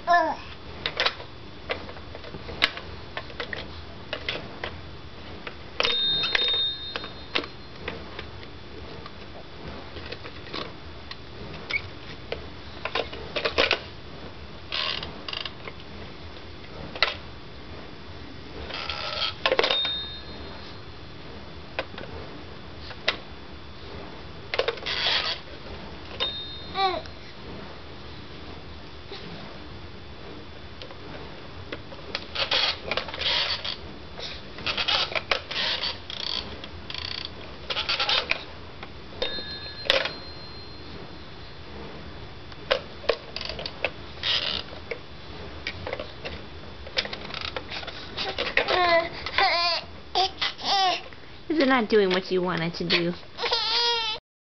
Is it not doing what you want it to do?